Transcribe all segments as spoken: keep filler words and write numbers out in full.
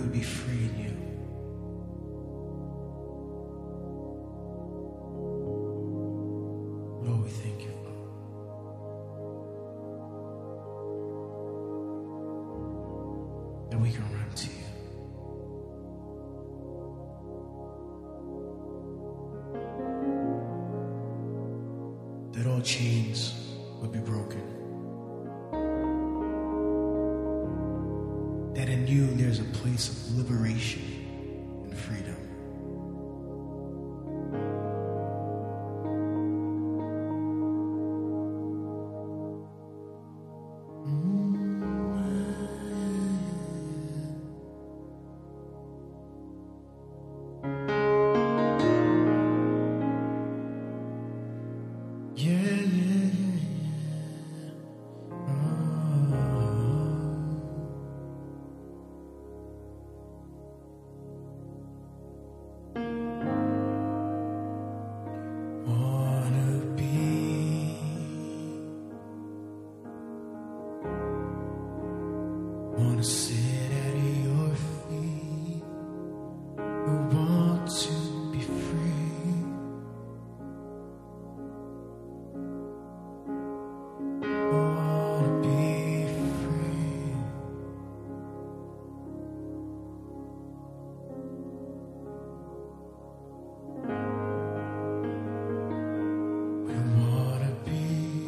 we be free in you. Lord, we thank you, Father. That we can run to you. That all chains would be broken. That in you there's a place of liberation and freedom. Wanna sit at your feet. We want to be free. We wanna be free. We wanna be.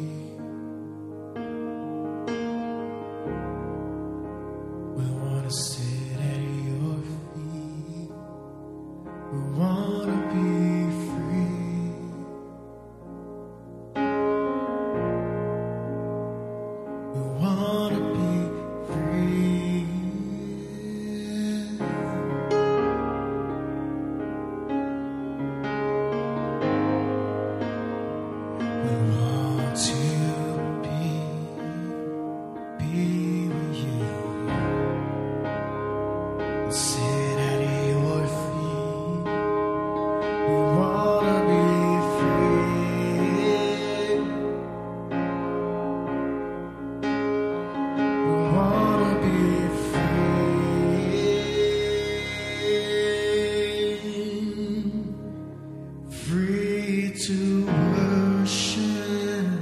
We wanna sit at your feet. We wanna be free. We wanna be free. We want to be, be with you. Sit at your feet. We wanna be free. We wanna be free. Free to worship.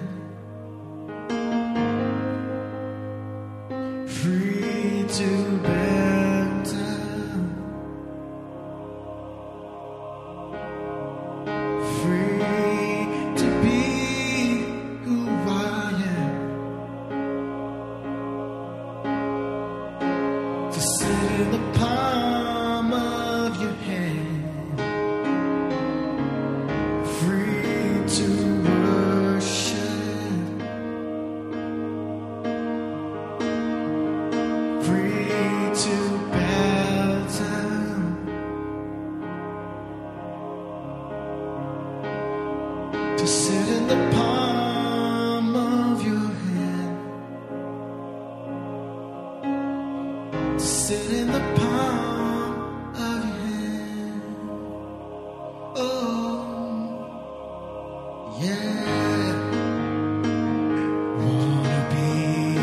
Free to bend down. Free to be who I am. To sit in the palm of your hand. Free to worship. Free to bow down. To sit in the palm of your hand. To sit in the palm of your hand. Oh, yeah. Wanna be.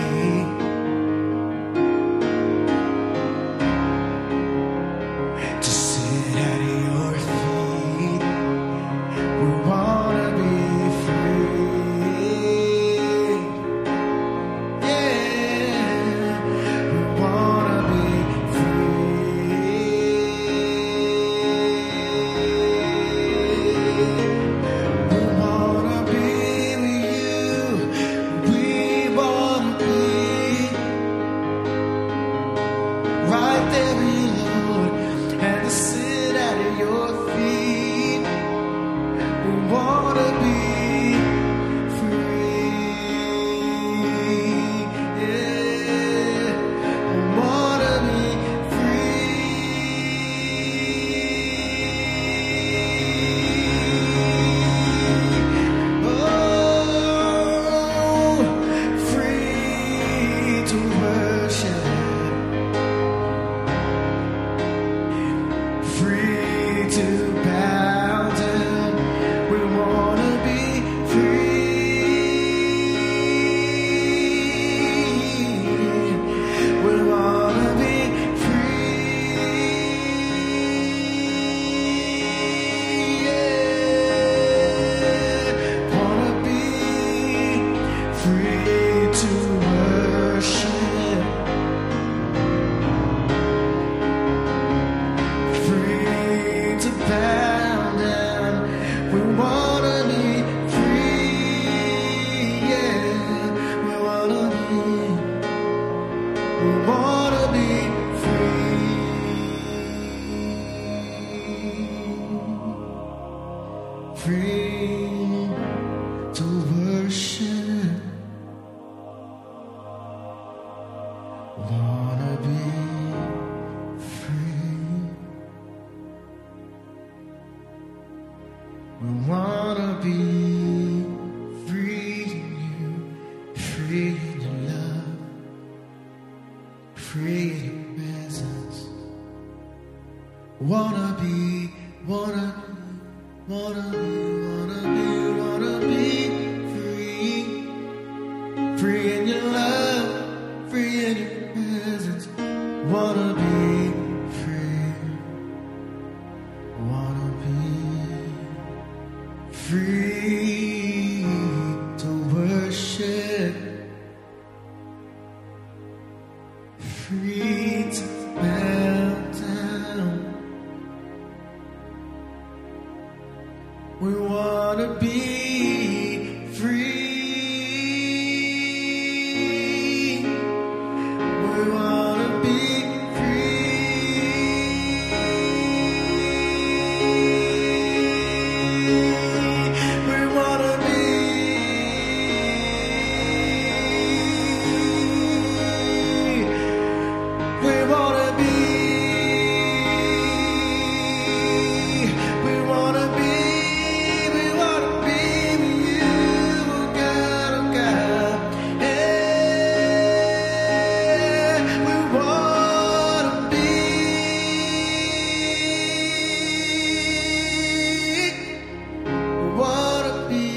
To sit at your feet. We wanna be free. Yeah, we wanna be free. wanna be free. We wanna be free in you, free in your love, free in your presence. Wanna be, wanna be, wanna be, wanna be, wanna be free, free in your love, free in your presence. Wanna be free, wanna be free to worship, free to bow down. We wanna be free. We wanna be free. We wanna be. We wanna be. We wanna be. We wanna be with you, oh God, oh God. Yeah, we wanna be. We wanna be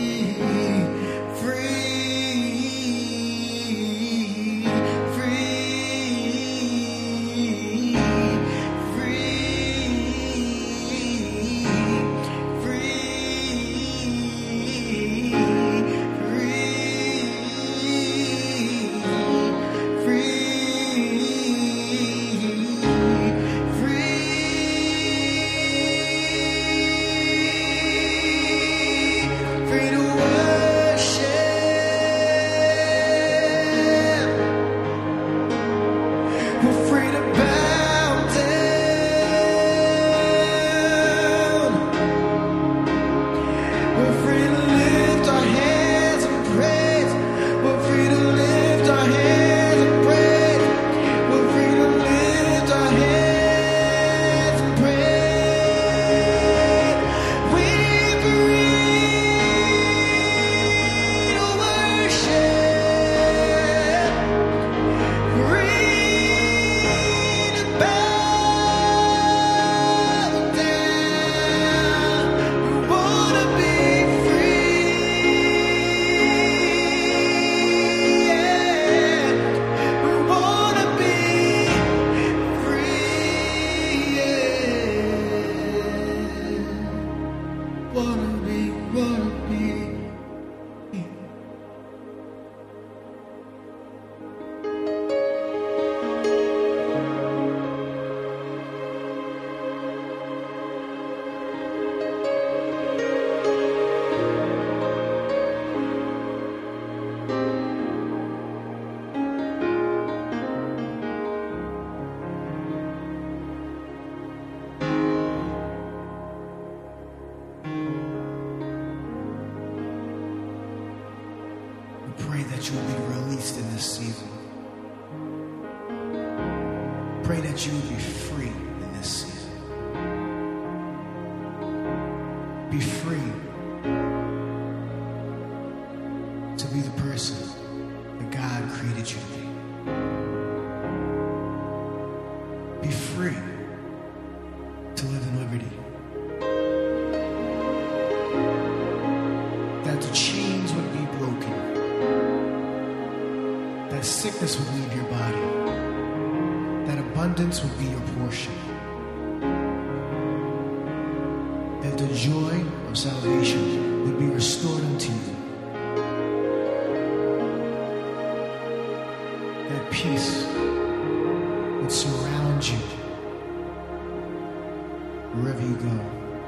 free, free, free, free, free to worship. We're free to bow down. We're free to lift our hands and praise. We're free to lift our hands and praise. We're free to lift our hands and praise. We're free to worship. Free to bow down. We wanna be free. Yeah. We wanna be free. Yeah. Wanna be, wanna be. We pray that you will be released in this season. Pray that you will be free in this season. Be free to be the person that God created you to be. Be free to live in liberty. That the chains would be broken. That sickness would leave your body. That abundance would be your portion. That the joy of salvation would be restored unto you. That peace would surround you wherever you go.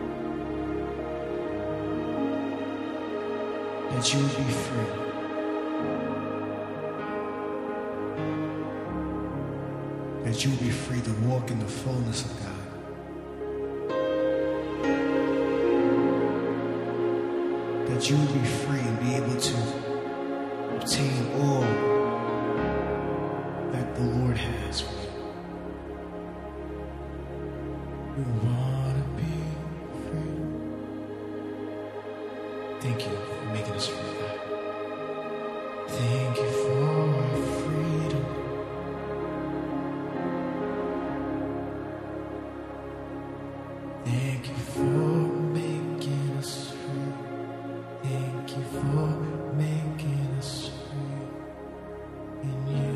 That you would be free. That you will be free to walk in the fullness of God. That you will be free and be able to obtain all that the the Lord has for you. We want to be free. Thank you for making us free, God. Thank you for our freedom. Thank you for making us free. Thank you for making us free in you.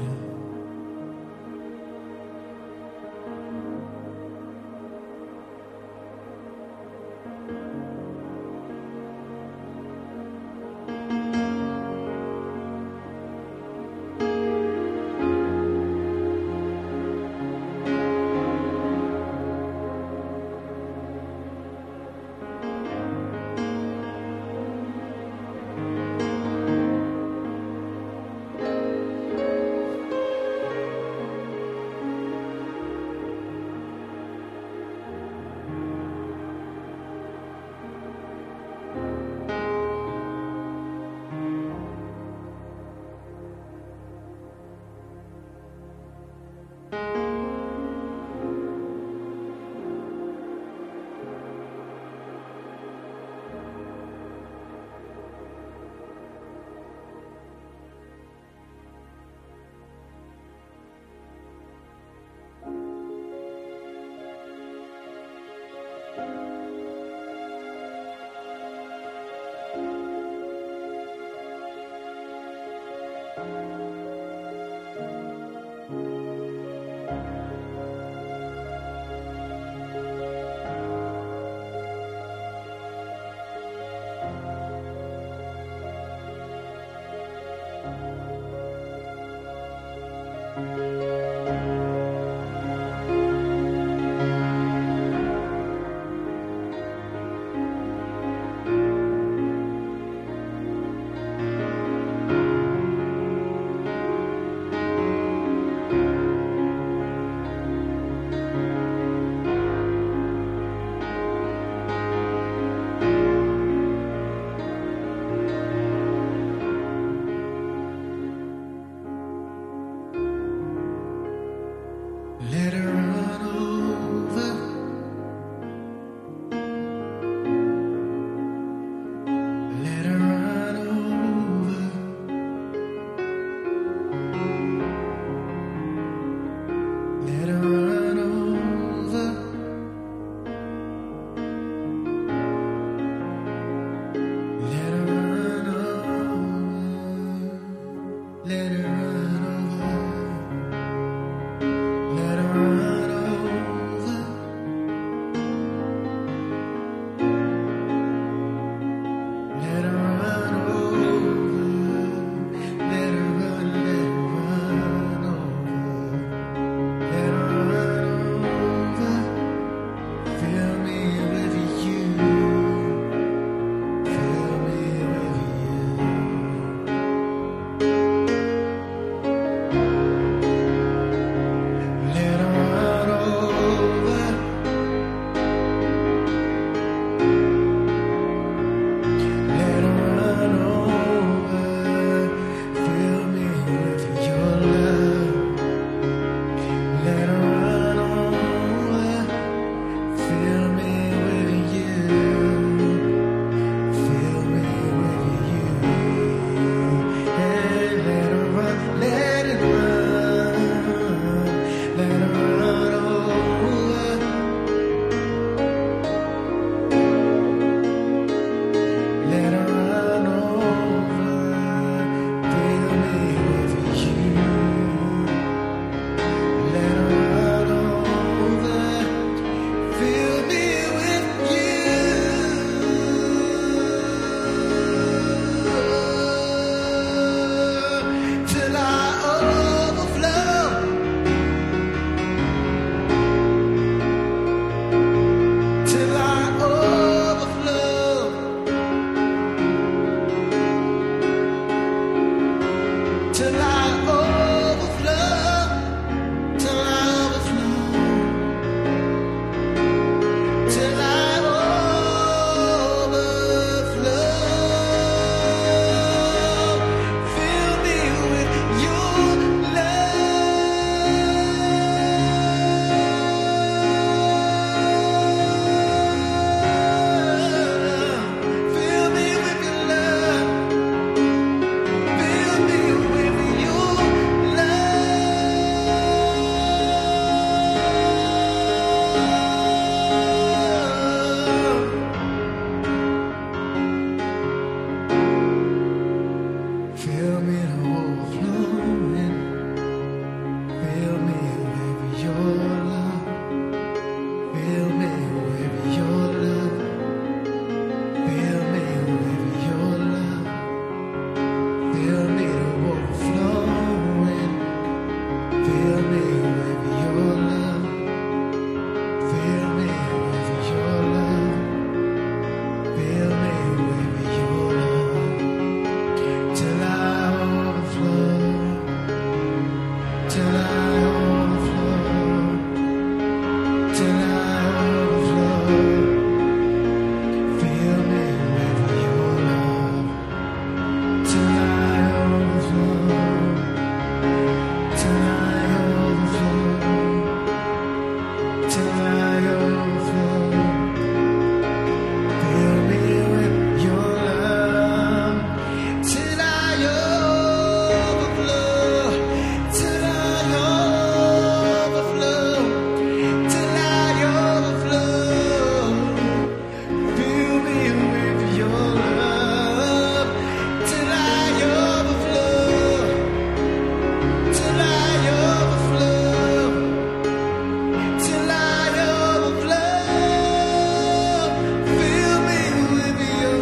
Fill me with your love. Fill me with your love. Fill me with your love. Till I overflow. Till I overflow. Till I overflow. Fill me with your love. Till I overflow. Till I overflow. Till I overflow. Fill me with your love. Till I overflow. Till I overflow. Till I overflow. Fill me with your love. Till I overflow. Till I overflow. Till I overflow. Fill me with your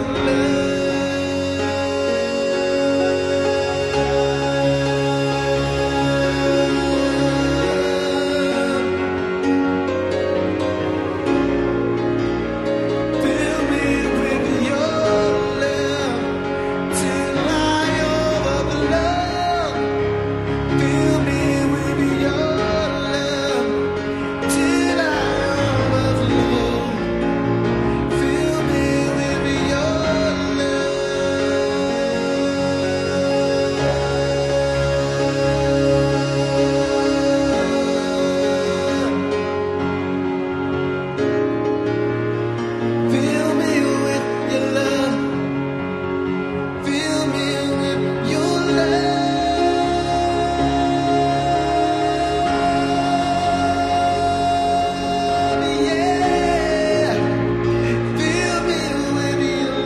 love. Fill me with your love. Till I overflow. Fill me with your love. Till I overflow. Fill me with your Fill me with your love. Fill me with your love. Yeah. Fill me with your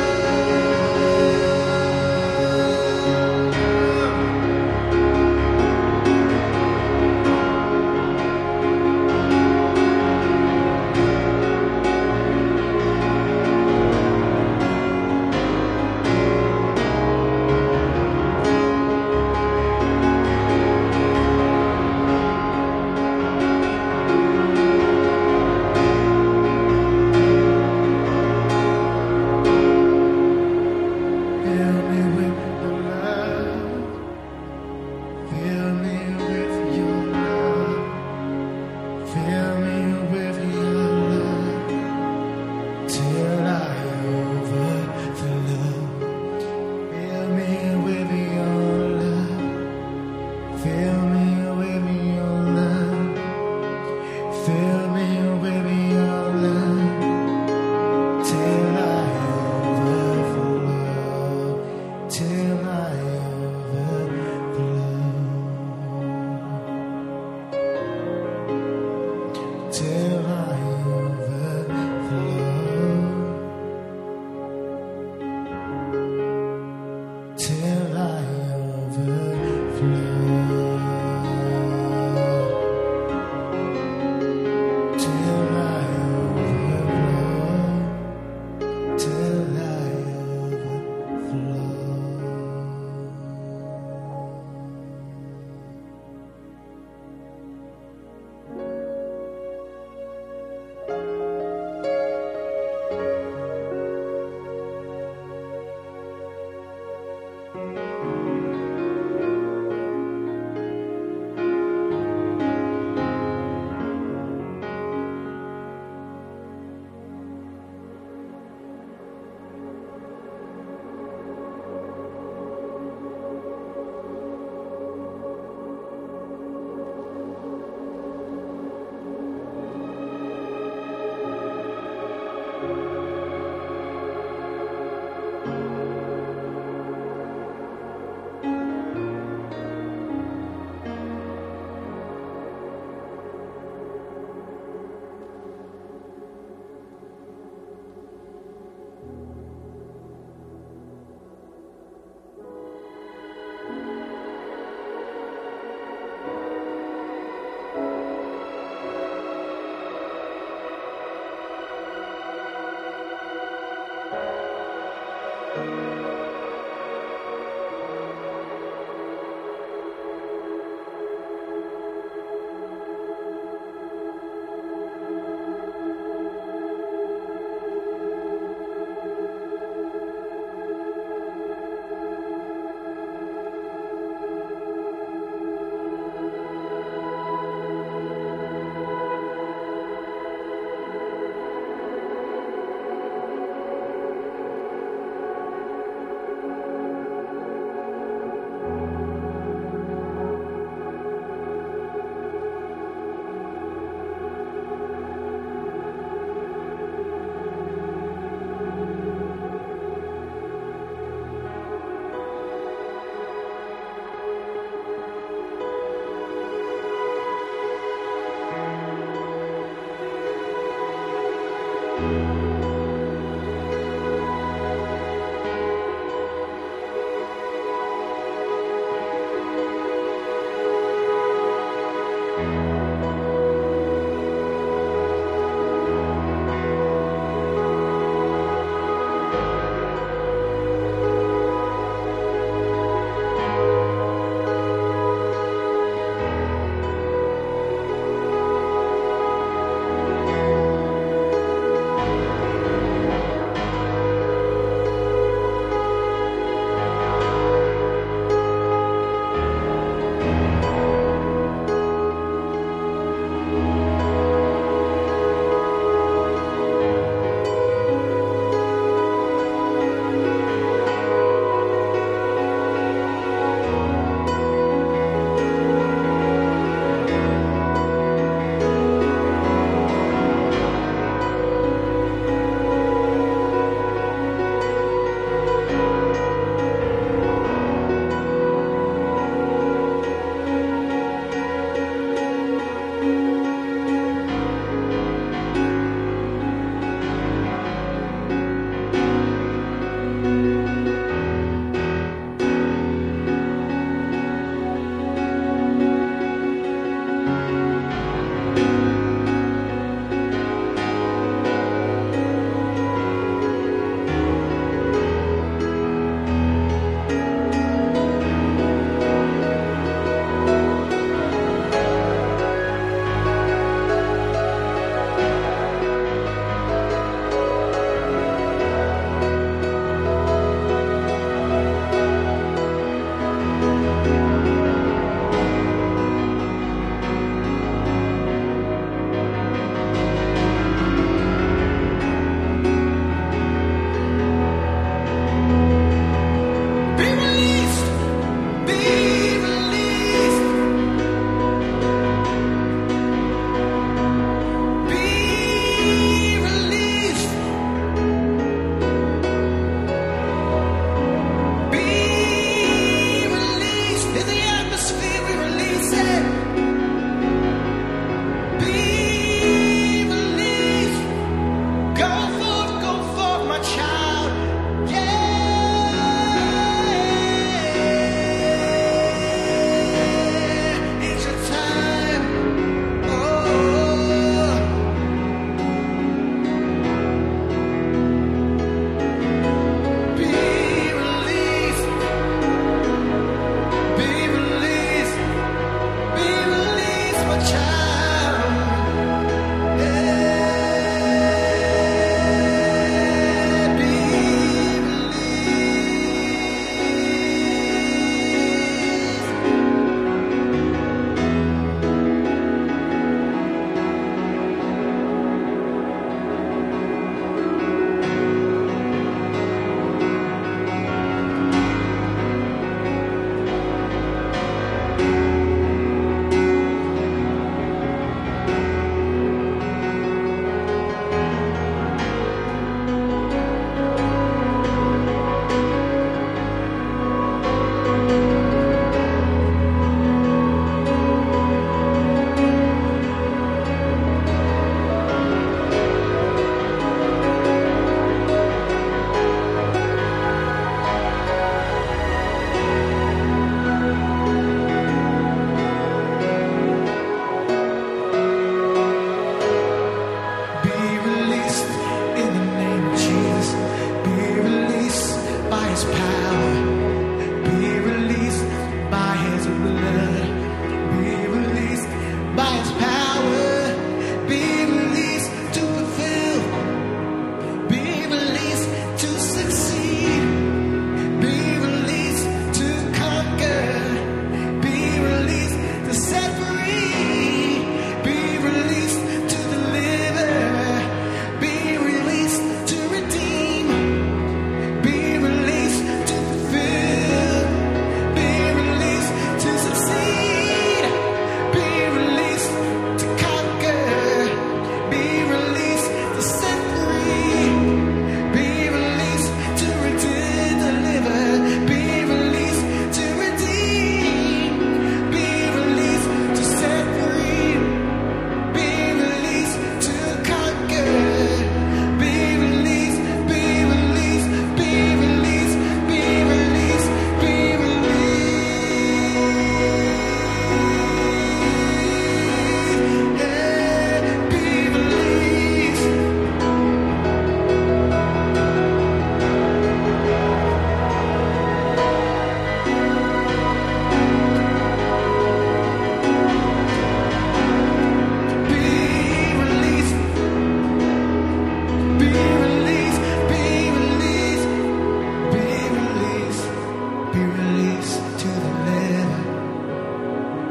Fill me with your love. Fill me with your love. Fill me with your love. Till I overflow. Fill me with your love. Fill me with your love. Fill me with your love. Till I overflow. Till I overflow. Till I overflow. Till I overflow.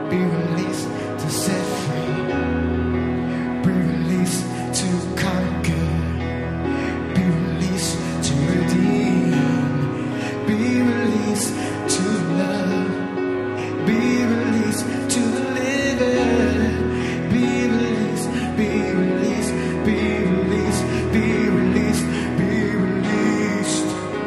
be released to set free, be released to conquer, be released to redeem, be released to love, be released to deliver, be released, be released, be released, be released, be released.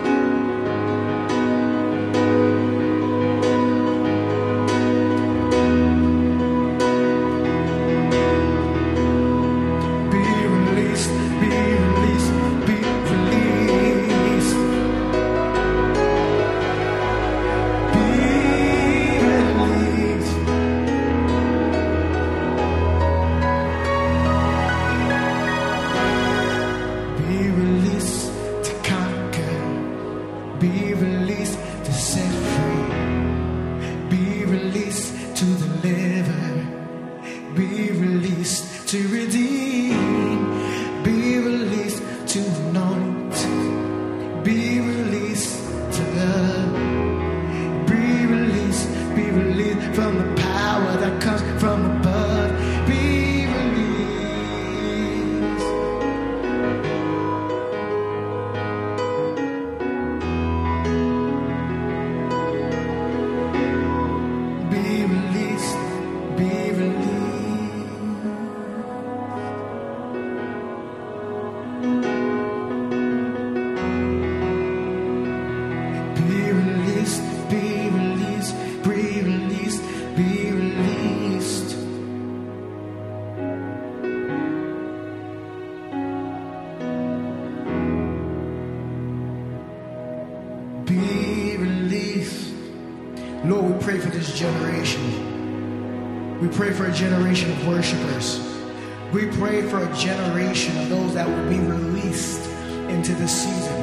Lord, we pray for this generation. We pray for a generation of worshipers. We pray for a generation of those that will be released into this season.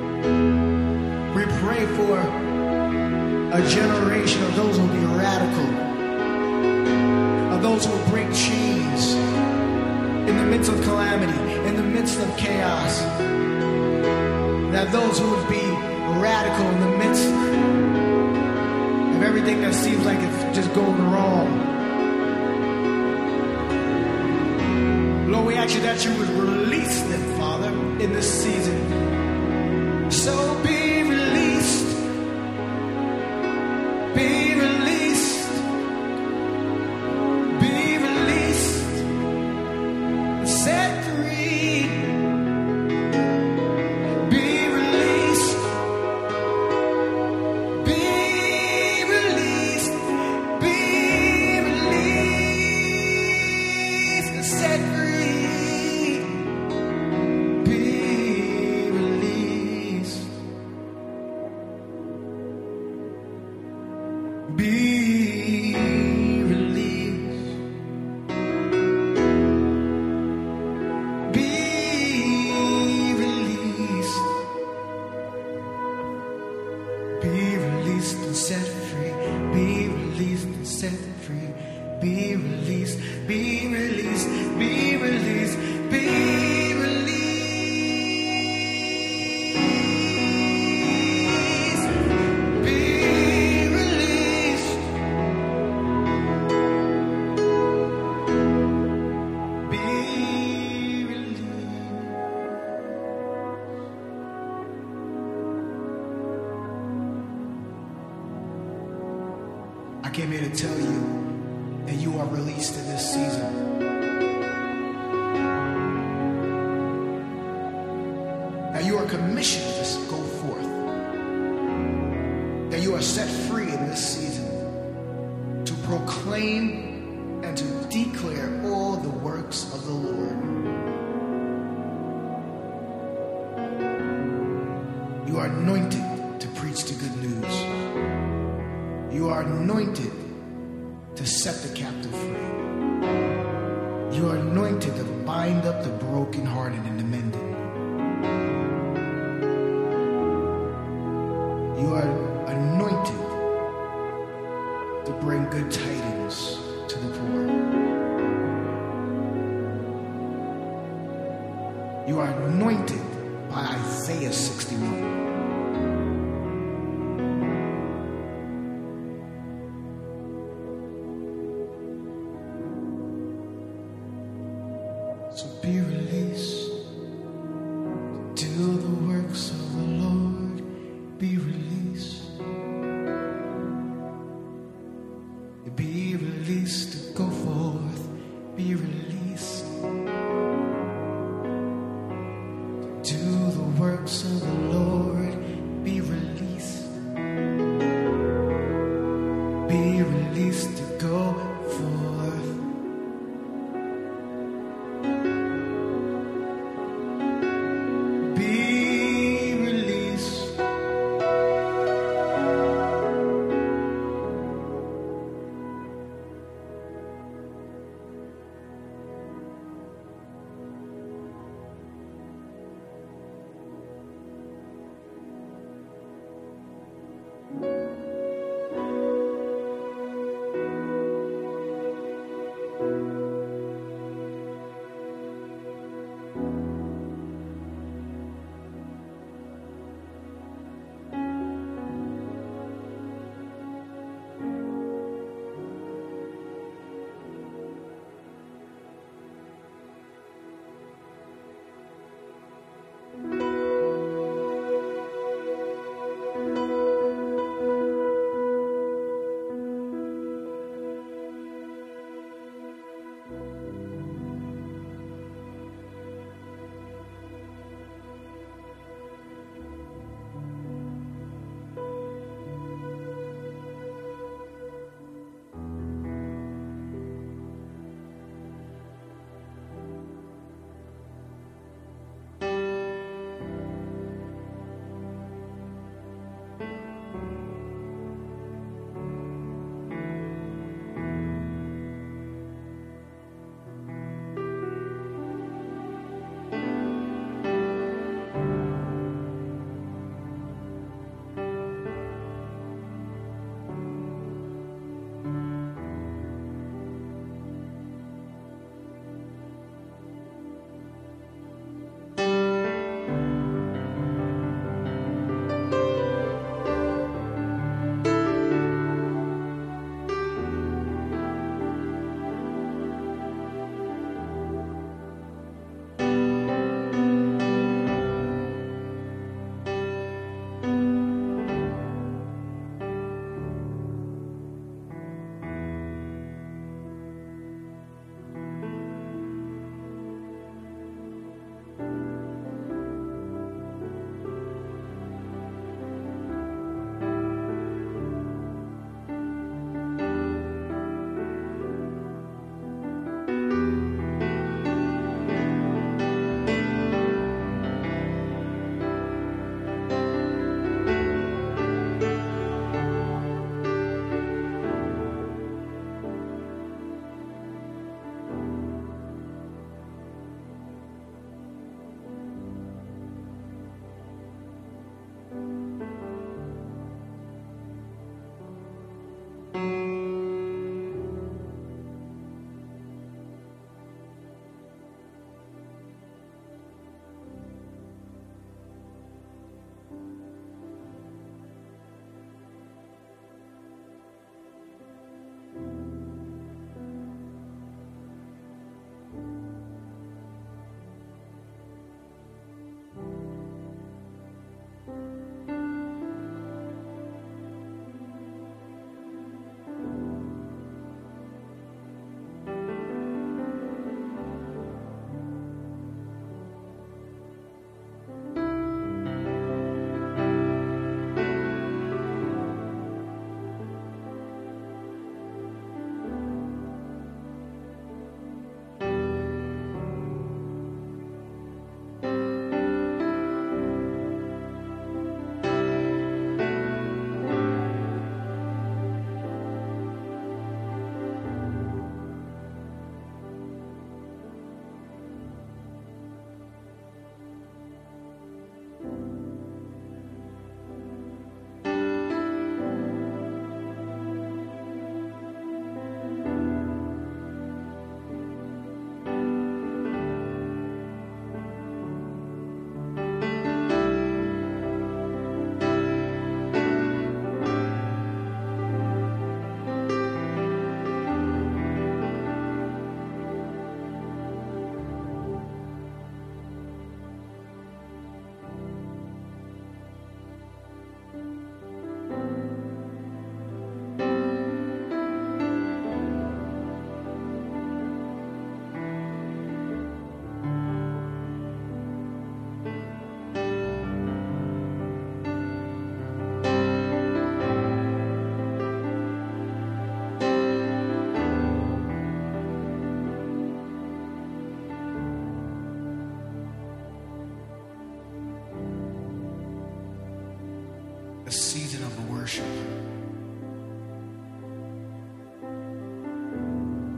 We pray for a generation of those who will be radical, of those who will break chains in the midst of calamity, in the midst of chaos. That those who would be radical in the midst of everything that seems like it's just going wrong. Lord, we ask you that you would release them, Father, in this season. So be released. Be released. Be released. Set free. Be released. Be released. Be released. Set free. Be released. Be released. Be released. Be released and set free. Be released and set free. Be released. Be released. Be released. Be released. Be released. Be released. I came here to tell you that you are released in this season. That you are commissioned to go forth. That you are set free in this season to proclaim and to declare all the works of the Lord. You are anointed to preach the good news. You are anointed to set the captive free. You are anointed to bind up the brokenhearted and the mended. You are anointed to bring good tidings to the poor. You are anointed by Isaiah sixty-one. So be released. Do the works of the Lord. Be released. Be released to go forth. Be released. Do the works of the Lord. Be released. Be released to go forth. Be released.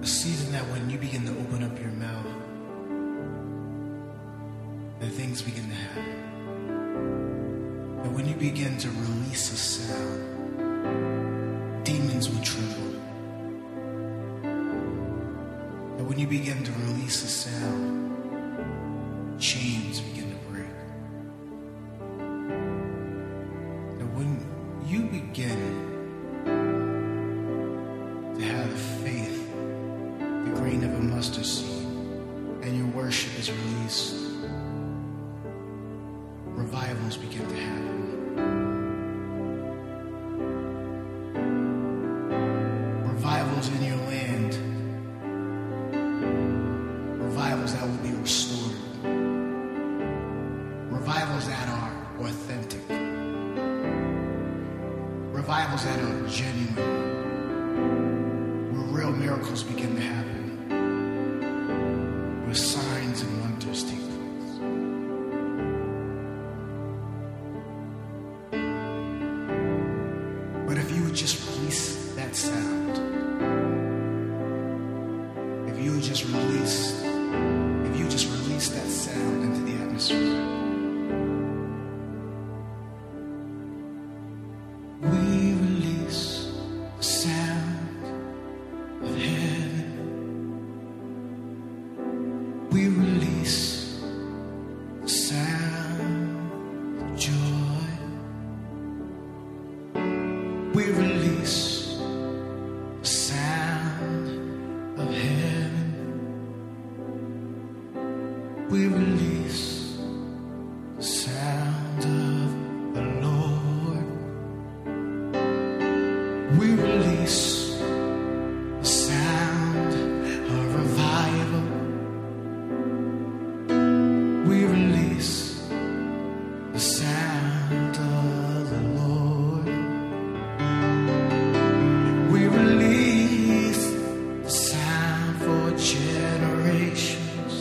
a season that when you begin to open up your mouth, that things begin to happen. That when you begin to release a sound, demons will tremble. That when you begin to release a sound, chains begin to break. That when you begin to have the faith, the grain of a mustard seed, and your worship is released, revivals begin to happen. Revivals in your land. Revivals that will be restored. Revivals that are authentic. Revivals that are genuine. Where real miracles begin to happen. Where signs and wonders take place. But if you would just release that sound, if you would just release, if you just release that sound into the atmosphere, we release the sound of heaven. We release the sound of joy. We release the sound of heaven. We release the sound of the Lord. We release the sound of revival. We release the sound of the Lord. We release the sound for generations.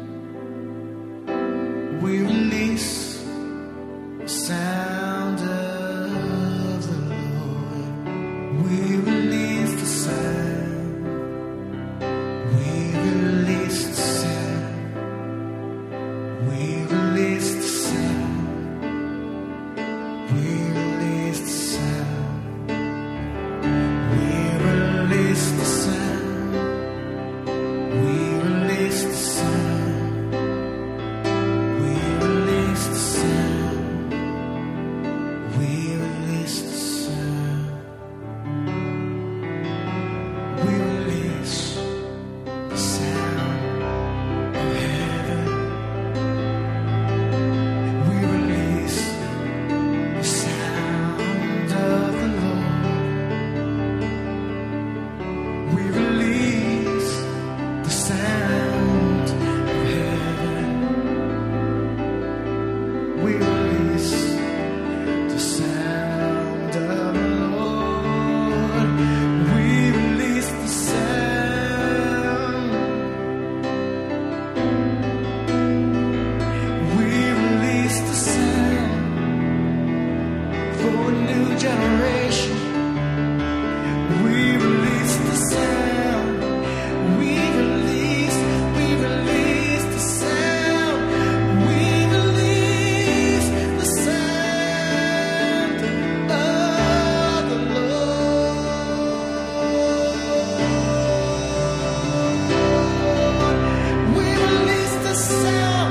We release the sound of the Lord. We release the sound. We release the sound. We release the sound. We release the sound. We release the sound. We release the sound. We release the sound. We release the sound. We release the sound of heaven. We release the sound of the Lord. We release the sound of heaven. We release the sound of the Lord. We release the sound. We release the sound for a new generation. We release the sound. We release, we release the sound. We release the sound of the Lord. We release the sound.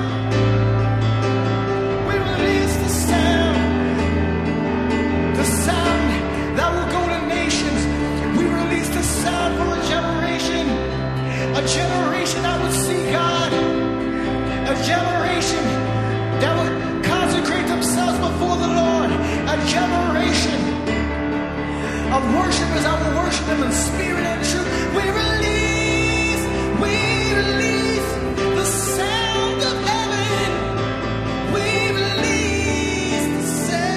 We release the sound. The sound that will go to nations. We release the sound for a generation. A generation that would see God. A generation that would consecrate themselves before the Lord. A generation of worshipers that will worship Him in spirit and truth. We release, we release the sound of heaven. We release the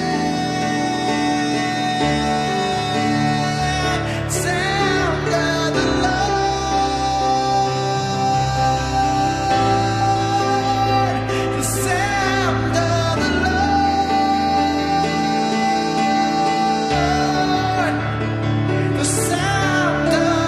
sound, sound of the Lord. The sound of the Lord. The sound of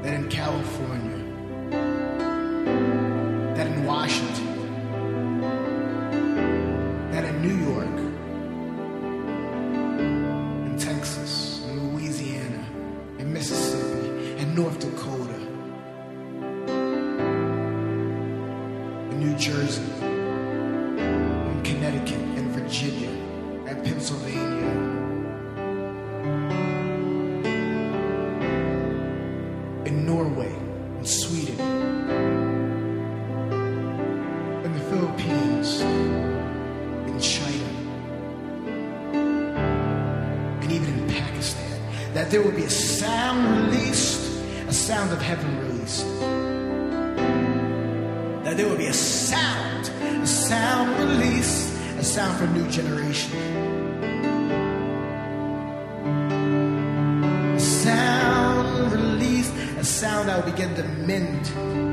that in California, that in Washington, that in New York, in Texas, in Louisiana, in Mississippi, in North Dakota, in New Jersey, in Connecticut, in Virginia, and Pennsylvania, in Norway, in Sweden, in the Philippines, in China, and even in Pakistan, that there will be a sound released, a sound of heaven released. That there will be a sound, a sound released, a sound for a new generation. A sound released, a sound that will begin to mend.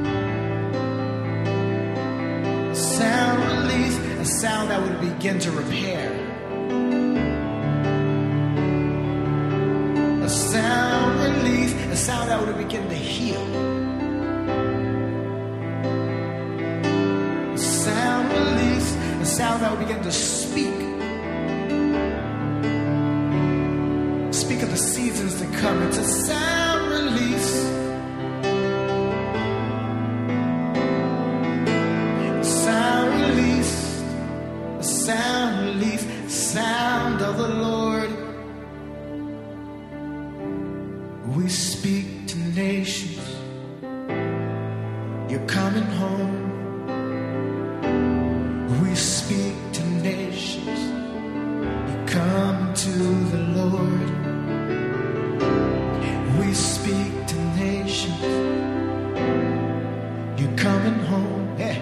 A sound released, a sound that would begin to repair. A sound released, a sound that would begin to heal. A sound released, a sound that would begin to speak. Speak of the seasons to come. It's a sound release. A sound release, a sound release, sound of the Lord. We speak to nations. You're coming home. We speak to nations. You come to the Lord. We speak to nations. You're coming home. Yeah.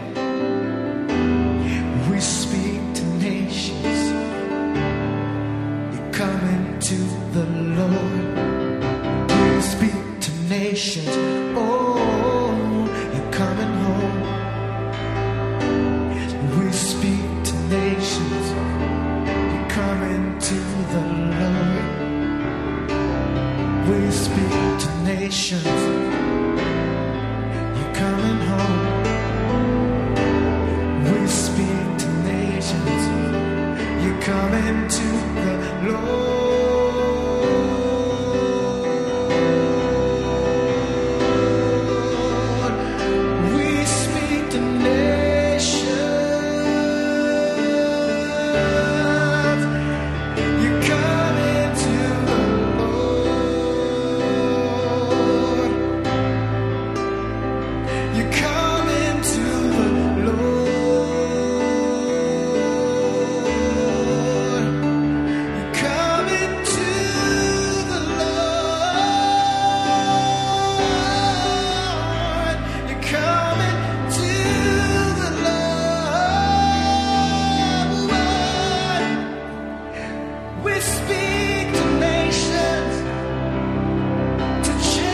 We speak to nations. You're coming to the Lord. We speak to nations. Oh, you're coming home. We speak to nations. You're coming to the Lord. We speak to nations. You're coming home. We speak to nations. You're coming to the Lord. We speak to nations. You're coming to the Lord. You're coming to the Lord. You're coming to the Lord. You're coming to the Lord. We speak to nations, to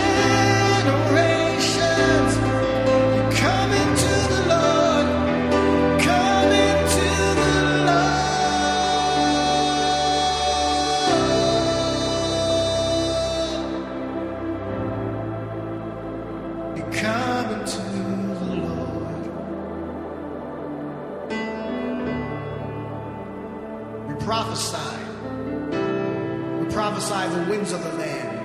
generations. You're coming to the Lord, coming to the Lord. You're coming to the Lord. We prophesy. We prophesy the winds of the land,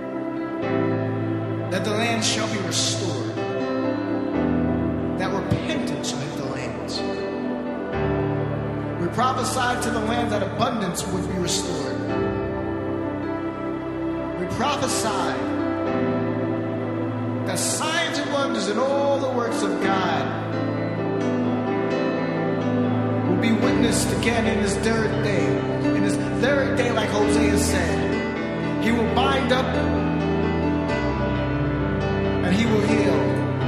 that the land shall be restored, that repentance shall hit the lands. We prophesy to the land that abundance would be restored. We prophesy that signs and wonders and all the works of God will be witnessed again in his third day. In his third day, like Hosea said, he will bind up and he will heal.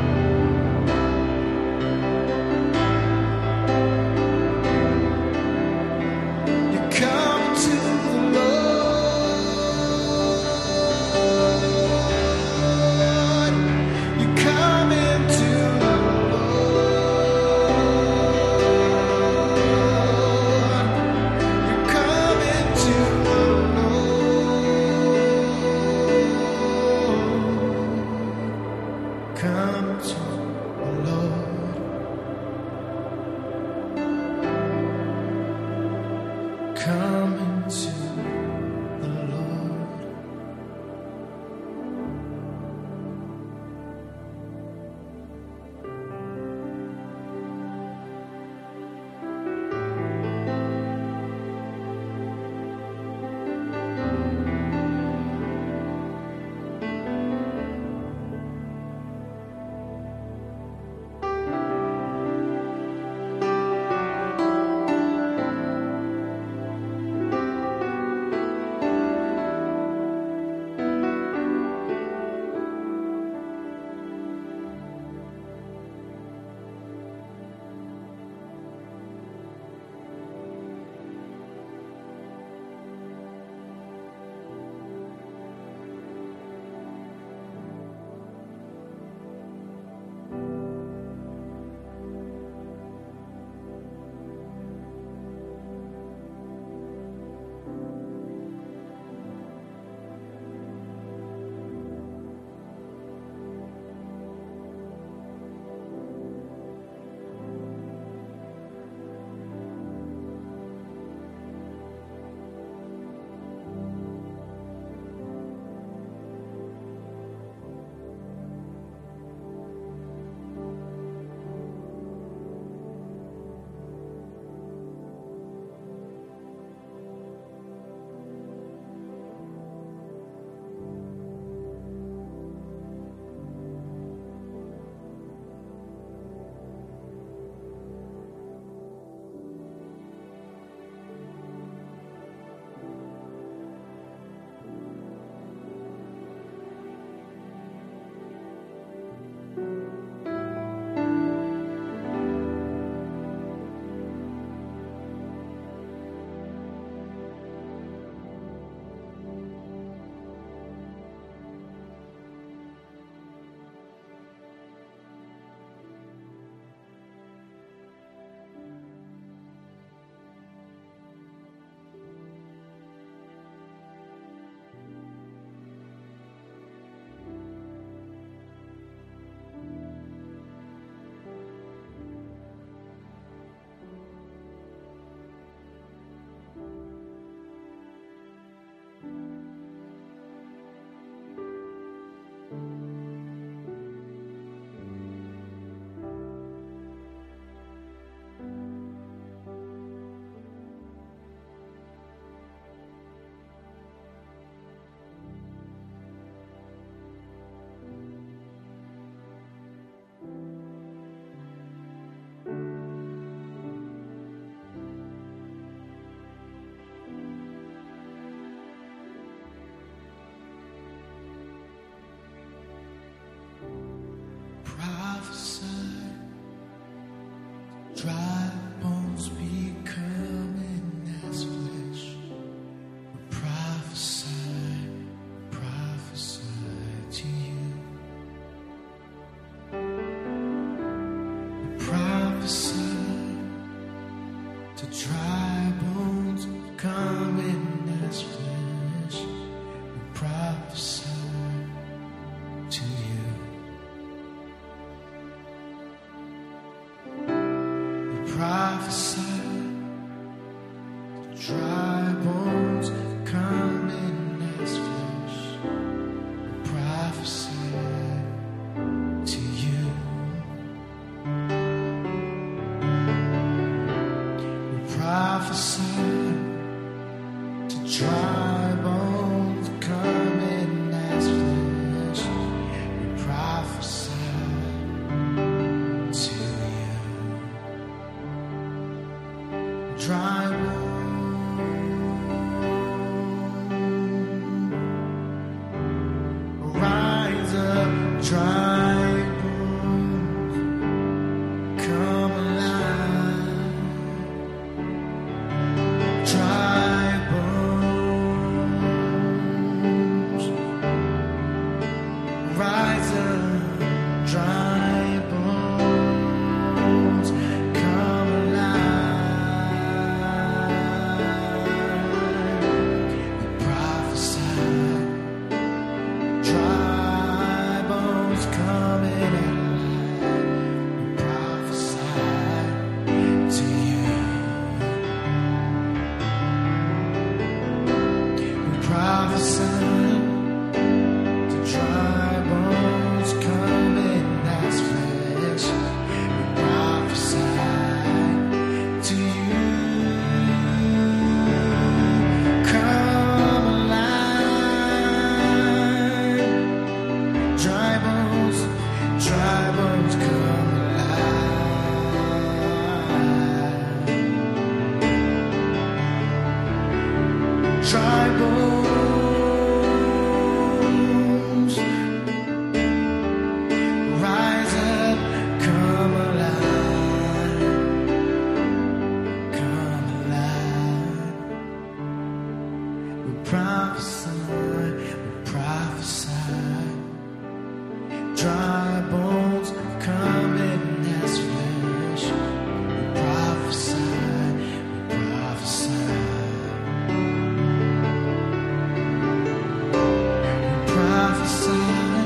You come to the Lord. You come into the Lord. You come into the Lord. come to the Lord. Come into the Lord. Dry bones becoming as flesh. We prophesy, we prophesy to you. We prophesy to dry bones becoming as flesh. We prophesy to you. Prophesy to dry bones coming as flesh. We prophesy to you. We prophesy to dry bones coming as flesh. We prophesy to you. Dry bones, rise up, dry bones, come alive. Dry bones, rise up, dry bones, come alive. Coming dry bones coming as flesh. We prophesy, we prophesy. We prophesy,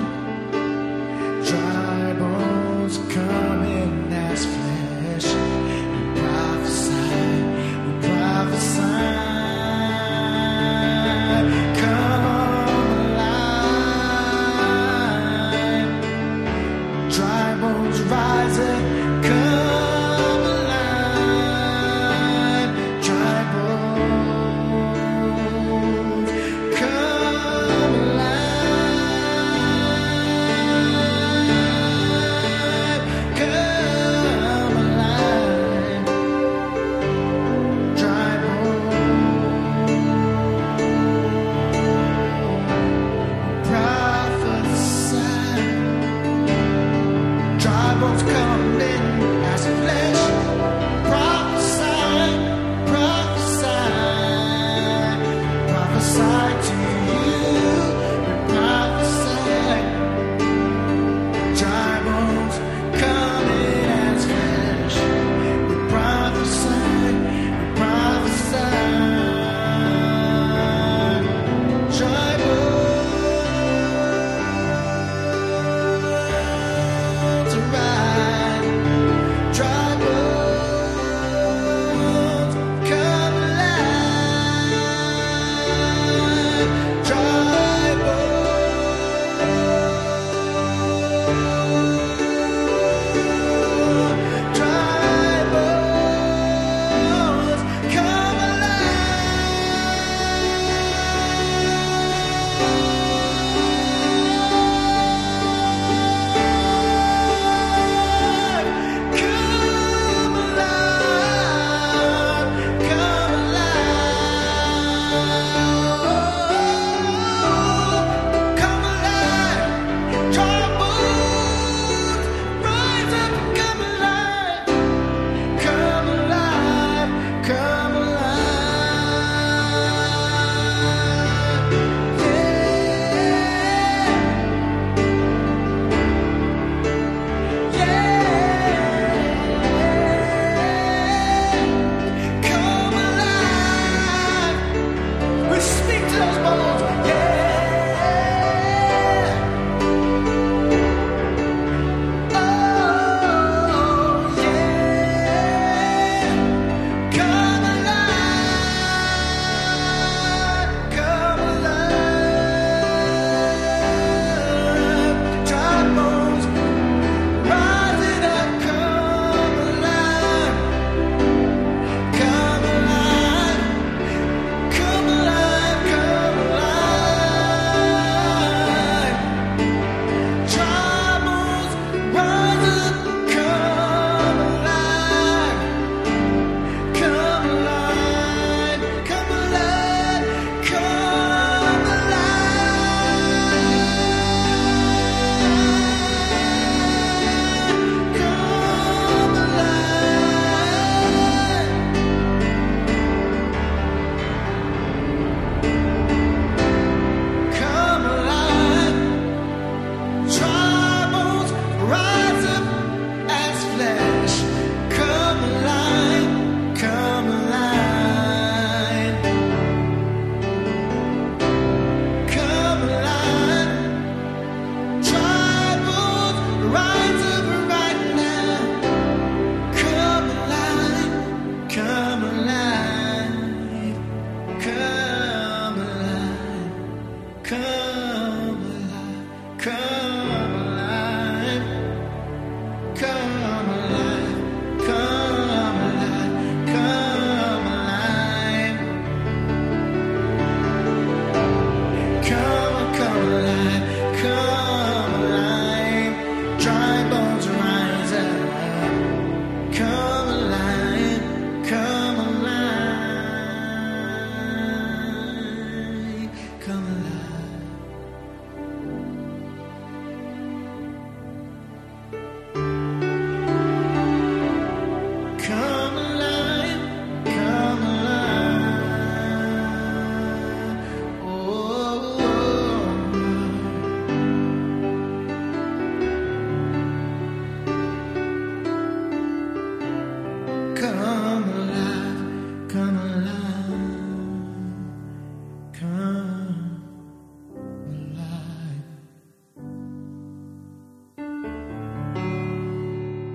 dry bones coming as flesh. We prophesy, we prophesy. Come alive.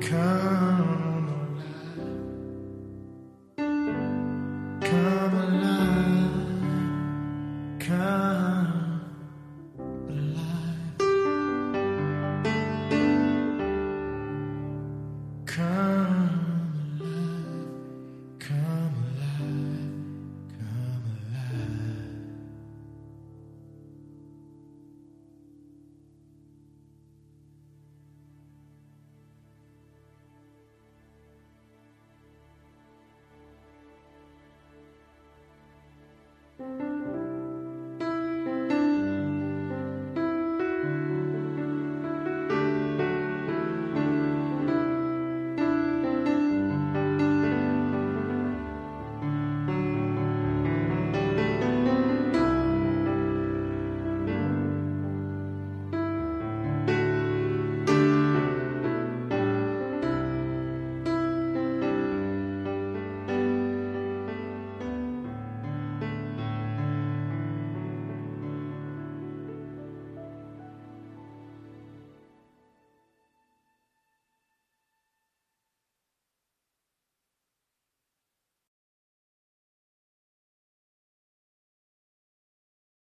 Come.